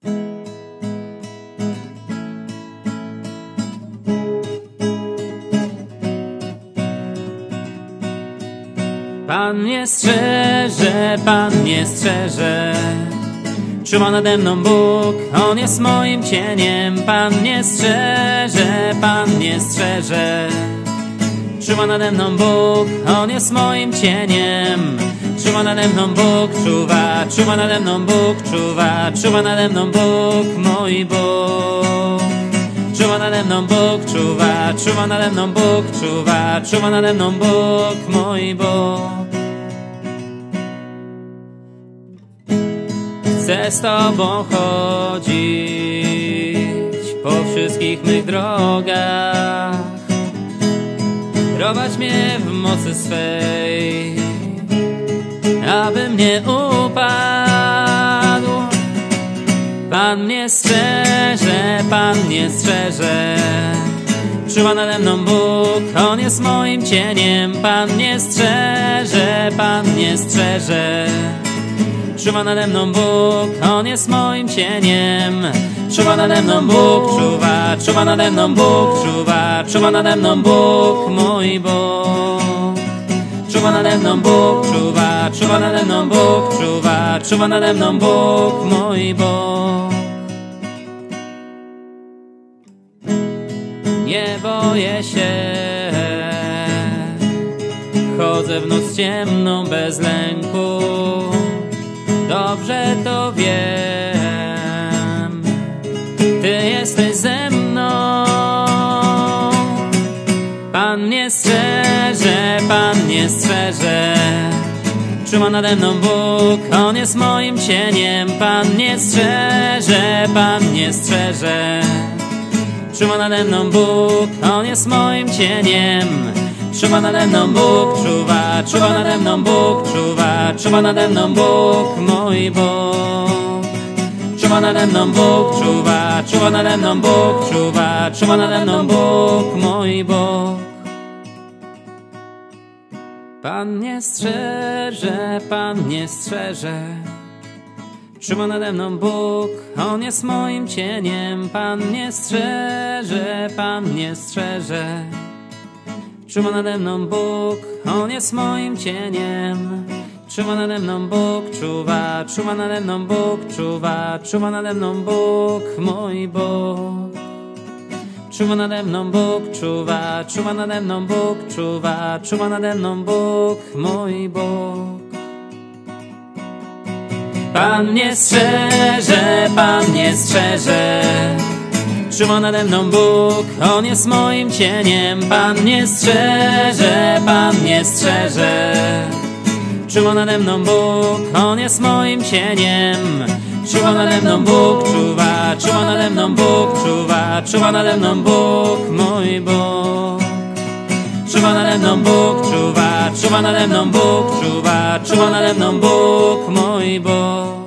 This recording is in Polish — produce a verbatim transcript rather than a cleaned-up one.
Pan mnie strzeże, Pan mnie strzeże. Trzyma nade mną Bóg, On jest moim cieniem. Pan mnie strzeże, Pan mnie strzeże. Trzyma nade mną Bóg, On jest moim cieniem. Czuwa nade mną Bóg, czuwa, czuwa nade mną Bóg, czuwa, czuwa nade mną Bóg, mój Bóg. Czuwa nade mną Bóg, czuwa, czuwa nade mną Bóg, czuwa, czuwa nade mną Bóg, mój Bóg. Chcę z Tobą chodzić po wszystkich mych drogach, prowadź mnie w mocy swej, abym nie upadł. Pan mnie strzeże, Pan mnie strzeże. Czuwa nade mną Bóg, On jest moim cieniem. Pan mnie strzeże, Pan mnie strzeże. Czuwa nade mną Bóg, On jest moim cieniem. Czuwa nade mną Bóg, czuwa, czuwa nade mną Bóg, czuwa, czuwa nade mną Bóg, mój Bóg. Czuwa nade mną Bóg, czuwa, czuwa nade mną Bóg, czuwa, czuwa nade mną Bóg, mój Bóg. Nie boję się, chodzę w noc ciemną bez lęku. Dobrze to wiem, Ty jesteś ze mną. Pan mnie strzeże, Pan mnie strzeże. Trzyma nade mną Bóg, On jest moim cieniem. Pan mnie strzeże, Pan mnie strzeże. Trzyma nade mną Bóg, On jest moim cieniem. Czuwa nade mną Bóg, czuwa, czuwa nade mną Bóg, czuwa, czuwa nade mną Bóg, mój Bóg. Czuwa nade mną Bóg, czuwa, czuwa nade mną Bóg, czuwa, czuwa nade mną Bóg, mój Bóg. Pan mnie strzeże, Pan mnie strzeże. Czuwa nade mną Bóg, On jest moim cieniem. Pan mnie strzeże, Pan mnie strzeże. Czuwa nade mną Bóg, On jest moim cieniem. Czuwa nade mną Bóg, czuwa, czuwa nade mną Bóg, czuwa, czuwa nade mną Bóg, mój Bóg. Czuwa nade mną Bóg, czuwa, czuwa nade mną Bóg, czuwa, czuwa nade mną Bóg, mój Bóg. Pan mnie strzeże, Pan mnie strzeże. Czuwa nade mną Bóg, On jest moim cieniem. Pan mnie strzeże, Pan mnie strzeże. Czuwa nade mną Bóg, On jest moim cieniem. Czuwa nade mną Bóg, czuwa, czuwa nade mną Bóg, czuwa, czuwa nade mną Bóg, mój Bóg. Czuwa nade mną Bóg, czuwa, czuwa nade mną Bóg, czuwa, czuwa nade mną Bóg, mój Bóg.